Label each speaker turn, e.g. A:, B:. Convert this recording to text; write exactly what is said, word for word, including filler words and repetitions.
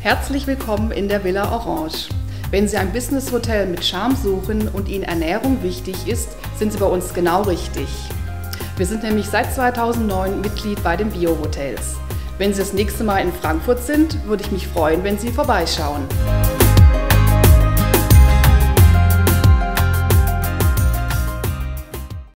A: Herzlich willkommen in der Villa Orange. Wenn Sie ein Business-Hotel mit Charme suchen und Ihnen Ernährung wichtig ist, sind Sie bei uns genau richtig. Wir sind nämlich seit zweitausendneun Mitglied bei den Bio Hotels. Wenn Sie das nächste Mal in Frankfurt sind, würde ich mich freuen, wenn Sie vorbeischauen.